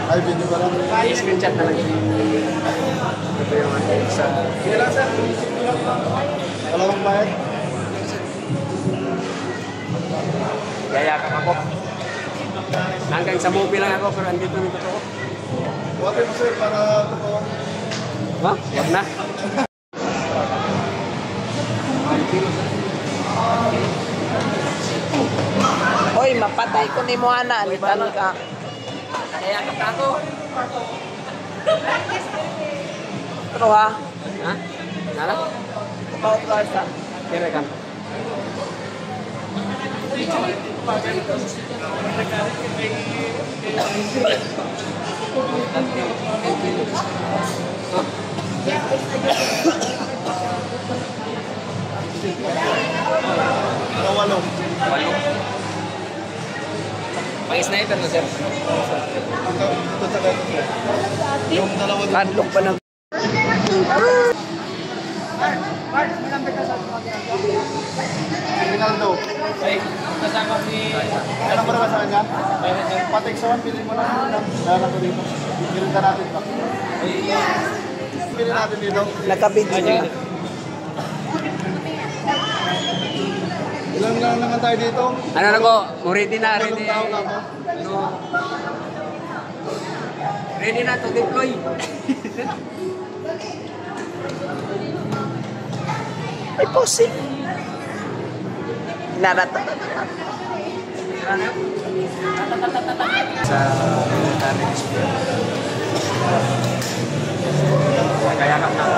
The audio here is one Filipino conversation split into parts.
Ay, video ba lang? I-screenshot na lang. Ito yung sa... Sige lang, sir. Wala kang bayad? Yayakap ako. Hanggang sa movie lang ako, pero andito yung totoo. Buhatin mo, sir, para totoo. Ha? Wag na. Hoy, mapatay ko ni mo ana, liban ka. Yayakap na ako. Pero ha, Ha? Nala? about ka. Kira ka. Walong. Walo. Pang-sniper na, sir. Ito sa ganito, sir. Yung dalawa dito. Padlock pa ng... Rinaldo. Ay, kasama si... Alam mo naman sa kanya? Pateksawan, pili mo na. Dala ko dito. Pili ka natin ba? Pili natin dito. Nakabidyo na. Ilang lang naman tayo dito? Ano na ko? Ready na, ready. Walong tao na ako. Ready na to deploy. Ay, posing. Narata. Sa military display. Kaya ka na.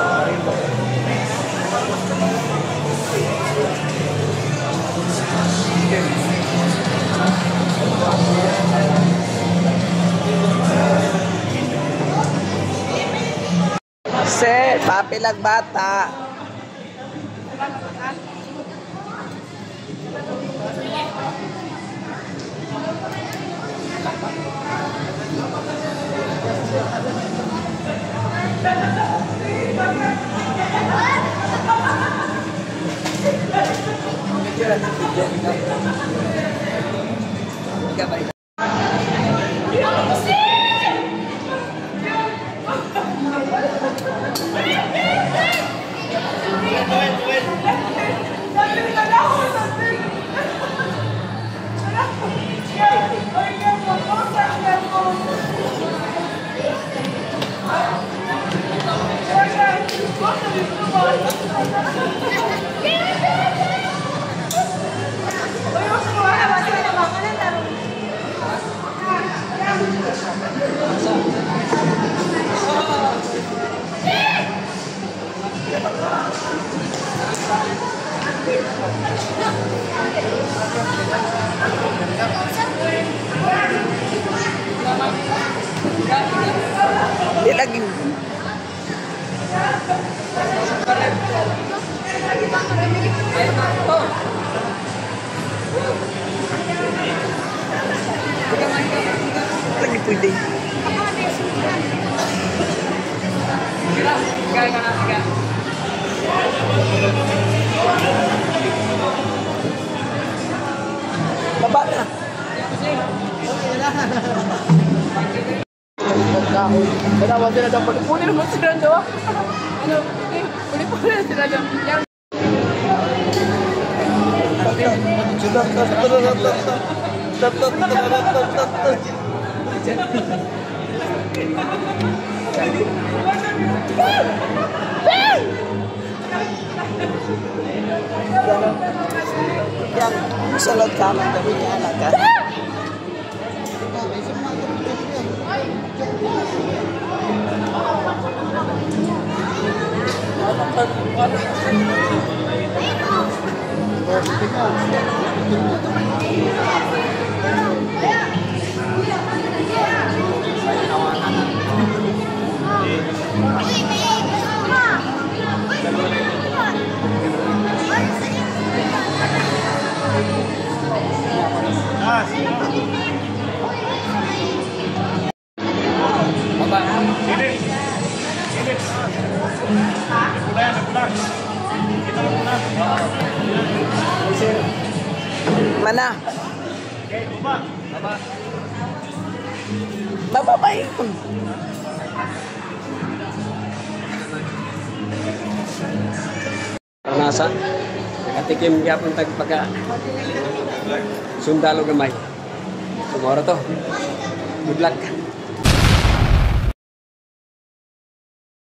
Sir, papilag bata. Di lagi. Lagi pwede. Baba na. Kenapa sila dapat puli naman sila daw? Ano? Puli na sila daw. Yang salad ka man gabi niya anak ka. Mana? Okay, baba. Baba. Mababay ko. Nasa nakatikim gyapon tag pagka sundalo gamay. Tomorrow to. Good luck.